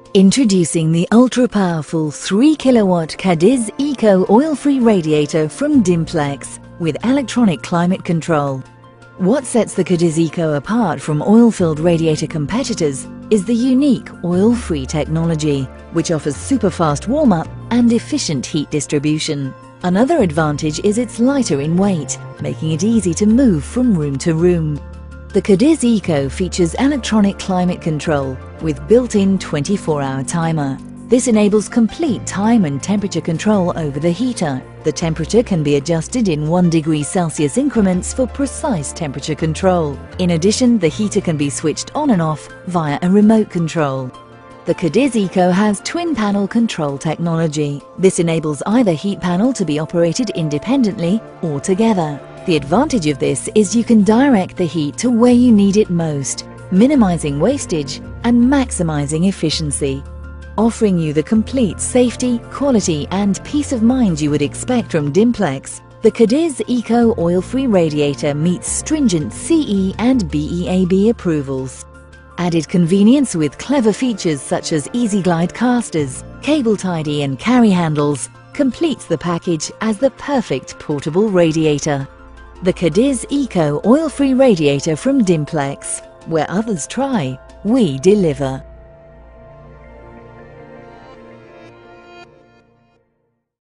Introducing the ultra-powerful 3 kW Cadiz Eco oil-free radiator from Dimplex with electronic climate control. What sets the Cadiz Eco apart from oil-filled radiator competitors is the unique oil-free technology, which offers super-fast warm-up and efficient heat distribution. Another advantage is it's lighter in weight, making it easy to move from room to room. The Cadiz Eco features electronic climate control with built-in 24-hour timer. This enables complete time and temperature control over the heater. The temperature can be adjusted in 1 degree Celsius increments for precise temperature control. In addition, the heater can be switched on and off via a remote control. The Cadiz Eco has twin-panel control technology. This enables either heat panel to be operated independently or together. The advantage of this is you can direct the heat to where you need it most, minimizing wastage and maximizing efficiency. Offering you the complete safety, quality and peace of mind you would expect from Dimplex, the Cadiz Eco oil-free radiator meets stringent CE and BEAB approvals. Added convenience with clever features such as easy glide casters, cable tidy and carry handles completes the package as the perfect portable radiator. The Cadiz Eco oil-free radiator from Dimplex. Where others try, we deliver.